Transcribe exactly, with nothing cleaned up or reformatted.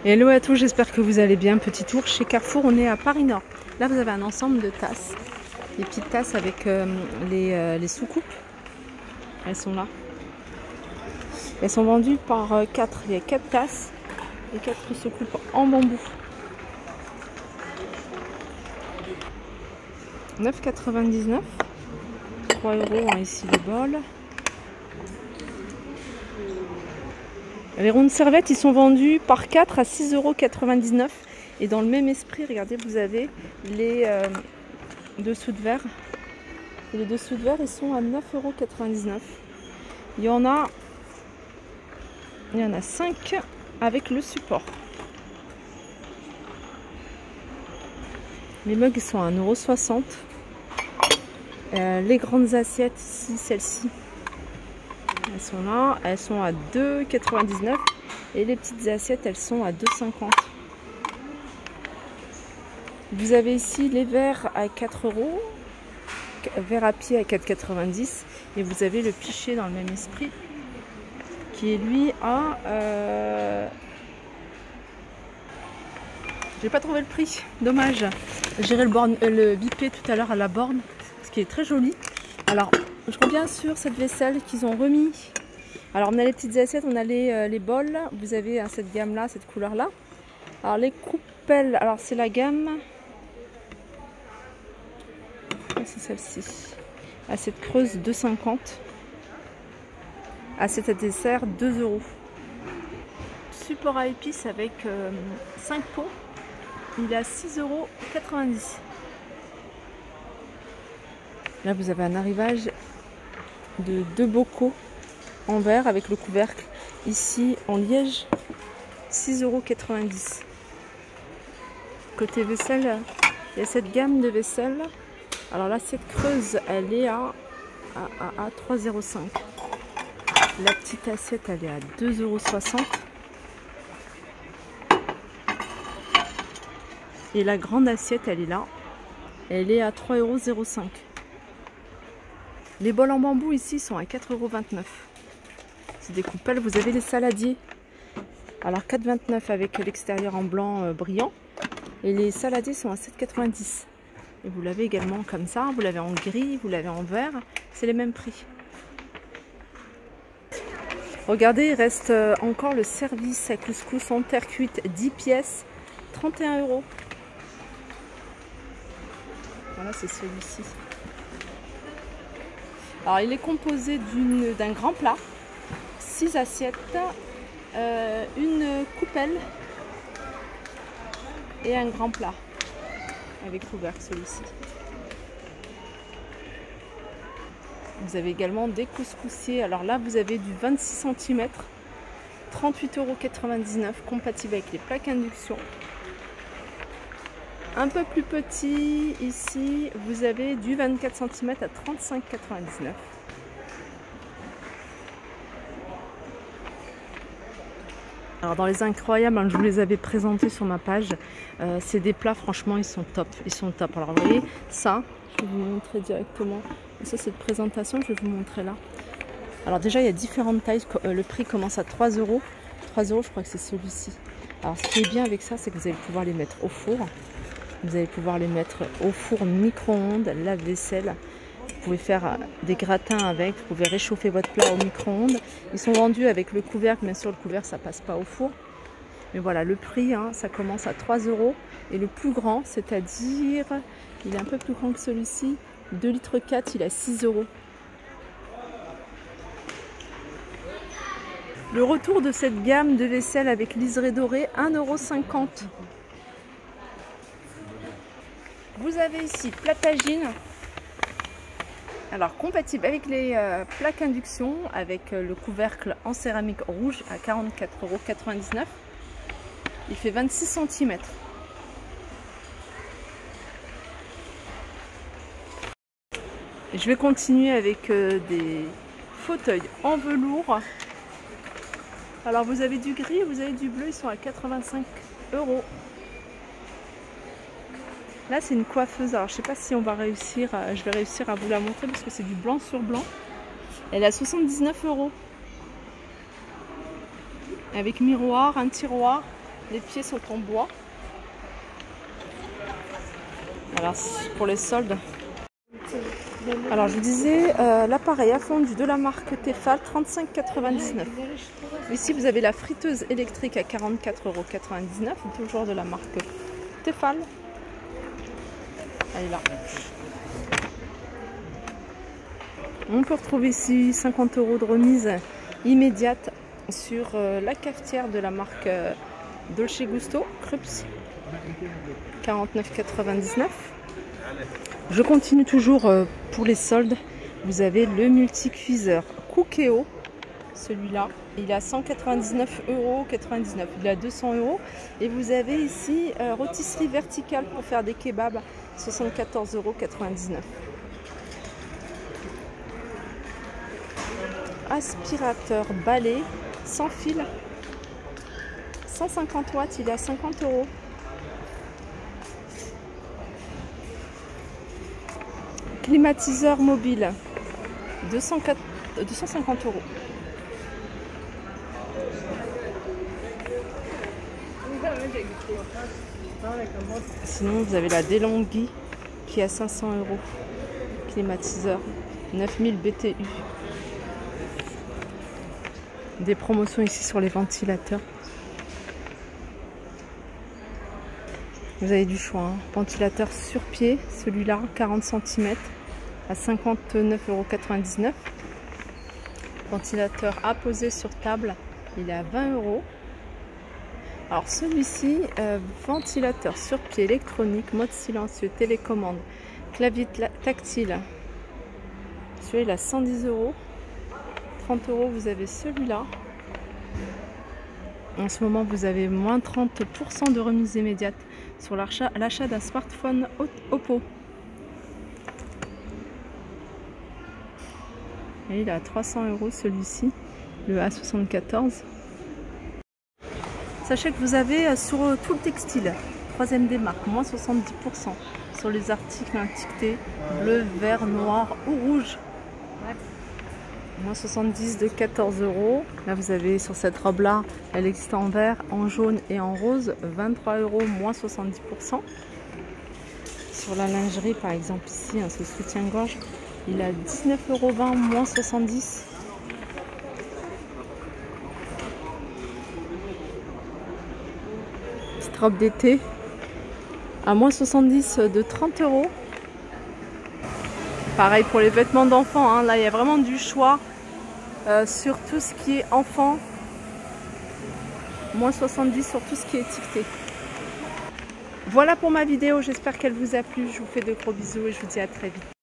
Hello à tous, j'espère que vous allez bien. Petit tour chez Carrefour, on est à Paris Nord. Là vous avez un ensemble de tasses, des petites tasses avec euh, les, euh, les sous-coupes. Elles sont là. Elles sont vendues par euh, quatre. Il y a quatre tasses et quatre sous-coupes en bambou. neuf quatre-vingt-dix-neuf. trois euros hein, ici les bols. Les rondes serviettes, ils sont vendus par quatre à six euros quatre-vingt-dix-neuf. Et dans le même esprit, regardez, vous avez les euh, dessous de verre. Et les dessous de verre, ils sont à neuf euros quatre-vingt-dix-neuf. Il y en a, il y en a cinq avec le support. Les mugs, ils sont à un euro soixante. Euh, les grandes assiettes, ici, celles-ci. Elles sont là, elles sont à deux euros quatre-vingt-dix-neuf et les petites assiettes elles sont à deux euros cinquante. Vous avez ici les verres à quatre euros, verre à pied à quatre euros quatre-vingt-dix et vous avez le pichet dans le même esprit qui est lui à... Euh... J'ai pas trouvé le prix, dommage. J'irai le, le biper tout à l'heure à la borne, ce qui est très joli. Alors, je reviens sur cette vaisselle qu'ils ont remis. Alors, on a les petites assiettes, on a les, euh, les bols. Vous avez hein, cette gamme-là, cette couleur-là. Alors, les coupelles, alors c'est la gamme. C'est celle-ci. Assiette creuse, deux euros cinquante. Assiette à dessert, deux euros. Support à épices avec euh, cinq pots. Il est à six euros quatre-vingt-dix. Là, vous avez un arrivage de deux bocaux en verre avec le couvercle. Ici, en liège, six euros quatre-vingt-dix. Côté vaisselle, il y a cette gamme de vaisselle. Alors, l'assiette creuse, elle est à, à, à, à trois euros cinq. La petite assiette, elle est à deux euros soixante. Et la grande assiette, elle est là. Elle est à trois euros zéro cinq. Les bols en bambou ici sont à quatre euros vingt-neuf. C'est des coupelles. Vous avez les saladiers. Alors quatre euros vingt-neuf avec l'extérieur en blanc euh, brillant. Et les saladiers sont à sept euros quatre-vingt-dix. Et vous l'avez également comme ça. Vous l'avez en gris, vous l'avez en vert. C'est les mêmes prix. Regardez, il reste encore le service à couscous en terre cuite dix pièces. trente et un euros. Voilà, c'est celui-ci. Alors, il est composé d'un grand plat, six assiettes, euh, une coupelle et un grand plat avec couvercle celui-ci. Vous avez également des couscoussiers. Alors là, vous avez du vingt-six centimètres, trente-huit euros quatre-vingt-dix-neuf, compatible avec les plaques induction. Un peu plus petit, ici, vous avez du vingt-quatre centimètres à trente-cinq euros quatre-vingt-dix-neuf. Alors dans les incroyables, hein, je vous les avais présentés sur ma page, euh, c'est des plats, franchement, ils sont top. Ils sont top. Alors vous voyez, ça, je vais vous montrer directement. Ça, cette présentation, je vais vous montrer là. Alors déjà, il y a différentes tailles. Le prix commence à trois euros. trois euros, je crois que c'est celui-ci. Alors ce qui est bien avec ça, c'est que vous allez pouvoir les mettre au four. Vous allez pouvoir les mettre au four micro-ondes, lave-vaisselle. Vous pouvez faire des gratins avec, vous pouvez réchauffer votre plat au micro-ondes. Ils sont vendus avec le couvercle, bien sûr le couvercle ça passe pas au four. Mais voilà, le prix, hein, ça commence à trois euros. Et le plus grand, c'est-à-dire, il est un peu plus grand que celui-ci, deux litres quatre, il est à six euros. Le retour de cette gamme de vaisselle avec liseré doré, un euro cinquante. Vous avez ici platagine, alors compatible avec les euh, plaques induction, avec euh, le couvercle en céramique rouge à quarante-quatre euros quatre-vingt-dix-neuf. Il fait vingt-six centimètres. Et je vais continuer avec euh, des fauteuils en velours. Alors vous avez du gris, vous avez du bleu, ils sont à quatre-vingt-cinq euros. Là c'est une coiffeuse, alors je sais pas si on va réussir, je vais réussir à vous la montrer parce que c'est du blanc sur blanc. Elle est à soixante-dix-neuf euros. Avec miroir, un tiroir Les pieds sont en bois. Alors pour les soldes. Alors je vous disais, euh, l'appareil à fondu de la marque Tefal, trente-cinq euros quatre-vingt-dix-neuf. Ici vous avez la friteuse électrique à quarante-quatre euros quatre-vingt-dix-neuf, toujours de la marque Tefal. Elle est là. On peut retrouver ici cinquante euros de remise immédiate sur euh, la cafetière de la marque euh, Dolce Gusto, Krups, quarante-neuf euros quatre-vingt-dix-neuf. Je continue toujours euh, pour les soldes. Vous avez le multicuiseur Cookéo, celui-là, il est à cent quatre-vingt-dix-neuf euros quatre-vingt-dix-neuf, il est à deux cents euros. Et vous avez ici euh, rôtisserie verticale pour faire des kebabs, soixante-quatorze euros quatre-vingt-dix-neuf. Aspirateur balai sans fil, cent cinquante watts, il est à cinquante euros. Climatiseur mobile, deux cent cinquante euros. Sinon, vous avez la DeLonghi qui est à cinq cents euros. Climatiseur, neuf mille B T U. Des promotions ici sur les ventilateurs. Vous avez du choix, hein. Ventilateur sur pied, celui-là, quarante centimètres à cinquante-neuf euros quatre-vingt-dix-neuf. Ventilateur à poser sur table, il est à vingt euros. Alors celui-ci, euh, ventilateur sur pied électronique, mode silencieux, télécommande, clavier tactile. Celui-là, il a cent dix euros. trente euros, vous avez celui-là. En ce moment, vous avez moins trente pour cent de remise immédiate sur l'achat d'un smartphone Oppo. Et il est à trois cents euros celui-ci, le A soixante-quatorze. Sachez que vous avez sur tout le textile, troisième des marques, moins soixante-dix pour cent sur les articles étiquetés bleu, vert, noir ou rouge. Moins soixante-dix de quatorze euros. Là vous avez sur cette robe là, elle existe en vert, en jaune et en rose, vingt-trois euros, moins soixante-dix pour cent. Sur la lingerie par exemple ici, hein, ce soutien-gorge, il a dix-neuf euros vingt, moins soixante-dix. Petite robe d'été à moins soixante-dix de trente euros. Pareil pour les vêtements d'enfants, hein. Là il y a vraiment du choix euh, sur tout ce qui est enfant. Moins soixante-dix sur tout ce qui est étiqueté. Voilà pour ma vidéo, j'espère qu'elle vous a plu. Je vous fais de gros bisous et je vous dis à très vite.